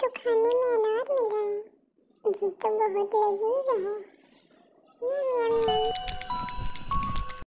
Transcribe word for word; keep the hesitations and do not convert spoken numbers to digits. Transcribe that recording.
तो खाने में अनार मिला है। ये तो बहुत लजीज है। यम